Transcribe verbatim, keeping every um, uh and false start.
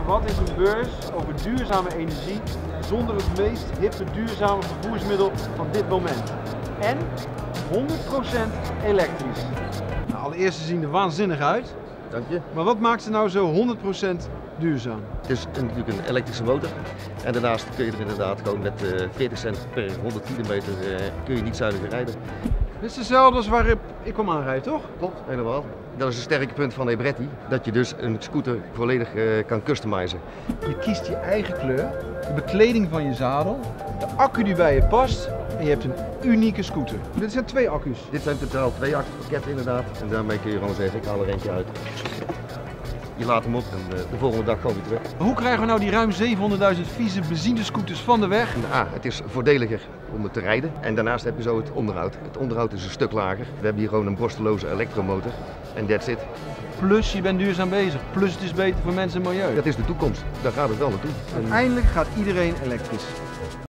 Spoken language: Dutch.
Wat is een beurs over duurzame energie zonder het meest hippe duurzame vervoersmiddel van dit moment? En honderd procent elektrisch. Nou, allereerst ze zien er waanzinnig uit. Dank je. Maar wat maakt ze nou zo honderd procent duurzaam? Het is natuurlijk een elektrische motor. En daarnaast kun je er inderdaad gewoon met uh, veertig cent per honderd kilometer uh, kun je niet zuiniger rijden. Dit is hetzelfde als waar ik kwam aanrijden, toch? Klopt, helemaal. Dat is een sterke punt van Ebretti, dat je dus een scooter volledig uh, kan customizen. Je kiest je eigen kleur, de bekleding van je zadel, de accu die bij je past en je hebt een unieke scooter. Dit zijn twee accu's. Dit zijn totaal twee accupakketten inderdaad en daarmee kun je gewoon zeggen, ik haal er eentje uit. Je laat hem op en de volgende dag gewoon weer terug. Hoe krijgen we nou die ruim zevenhonderdduizend vieze benzinescooters van de weg? A, het is voordeliger om het te rijden en daarnaast heb je zo het onderhoud. Het onderhoud is een stuk lager. We hebben hier gewoon een borsteloze elektromotor en that's it. Plus je bent duurzaam bezig, plus het is beter voor mensen en milieu. Dat is de toekomst, daar gaat het wel naartoe. Uiteindelijk gaat iedereen elektrisch.